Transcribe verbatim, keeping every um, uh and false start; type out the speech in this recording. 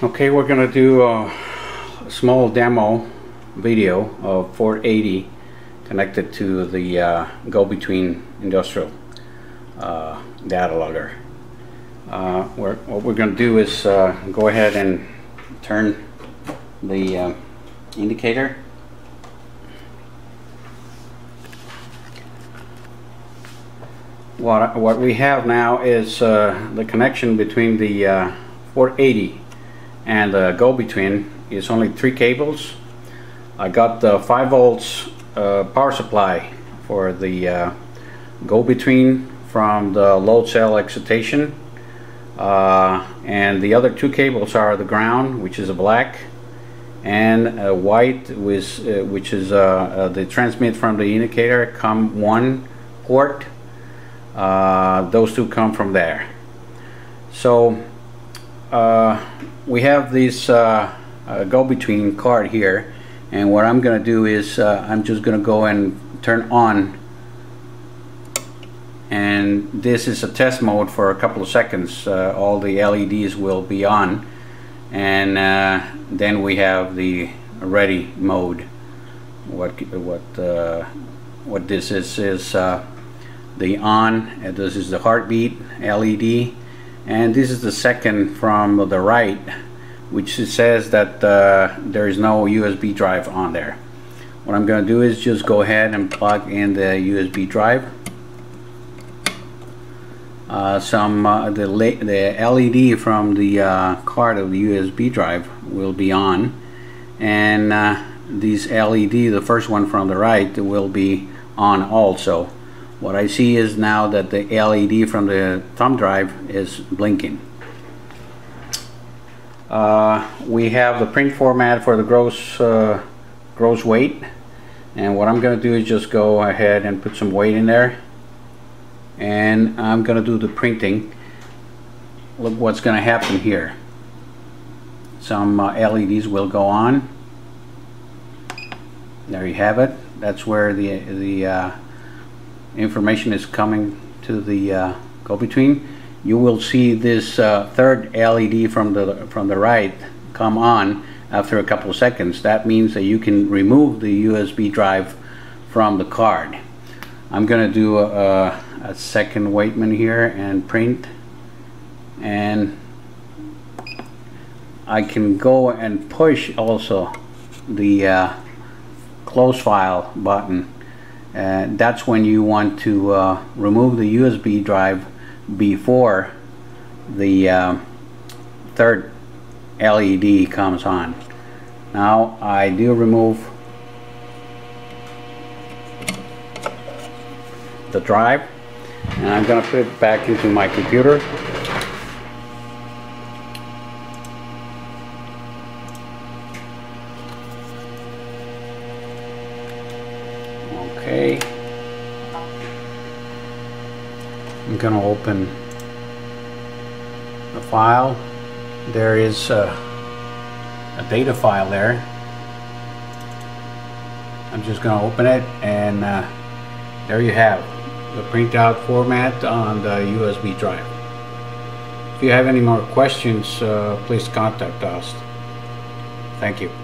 Okay, we're going to do a small demo video of four eighty connected to the uh, go-between industrial uh, data logger. Uh, we're, what we're going to do is uh, go ahead and turn the uh, indicator. What, what we have now is uh, the connection between the uh, four eighty and the go-between is only three cables. I got the five volts uh, power supply for the uh, go-between from the load cell excitation, uh, and the other two cables are the ground, which is a black, and a white, which, uh, which is uh, uh, the transmit from the indicator com one port. Uh, those two come from there. So uh, we have this uh, uh, go-between card here, and what I'm gonna do is uh, I'm just gonna go and turn on, and this is a test mode for a couple of seconds. Uh, all the L E Ds will be on, and uh, then we have the ready mode. What what uh, what this is is uh, the on, and this is the heartbeat L E D, and this is the second from the right, which says that uh, there is no U S B drive on there. What I'm going to do is just go ahead and plug in the U S B drive. Uh, some uh, the, the L E D from the uh, card of the U S B drive will be on, and uh, these L E D, the first one from the right, will be on also. What I see is now that the L E D from the thumb drive is blinking. Uh, we have the print format for the gross uh, gross weight, and what I'm going to do is just go ahead and put some weight in there, and I'm going to do the printing. Look what's going to happen here. Some uh, L E Ds will go on. There you have it. That's where the the uh, information is coming to the uh, go-between. You will see this uh, third L E D from the from the right come on after a couple of seconds. That means that you can remove the U S B drive from the card. I'm going to do a, a second Waitman here and print, and I can go and push also the uh, close file button. And that's when you want to uh, remove the U S B drive before the uh, third L E D comes on. Now I do remove the drive, and I'm going to put it back into my computer. Okay, I'm going to open the file. There is a, a data file there. I'm just going to open it, and uh, there you have the printout format on the U S B drive. If you have any more questions, uh, please contact us. Thank you.